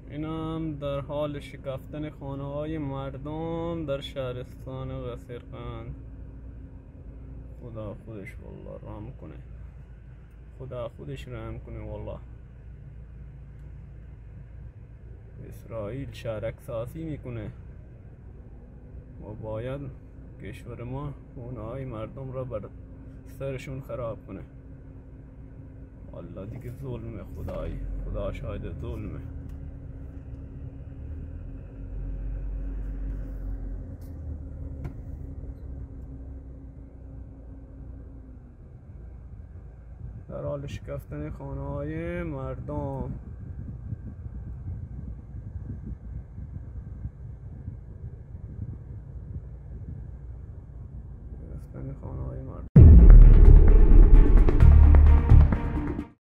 این هم در حال شکفتن خانه های مردم در شهرستان قصر-قند. خدا خودش والله رحم کنه، خدا خودش رحم کنه. والله اسرائیل شهرک سازی میکنه و باید کشور ما خونه های مردم را بر سرشون خراب کنه. والله دیگه ظلمه، خدا شاید ظلمه. در حال شکفتن خانه های مردم. شکفتن خانه های مردم.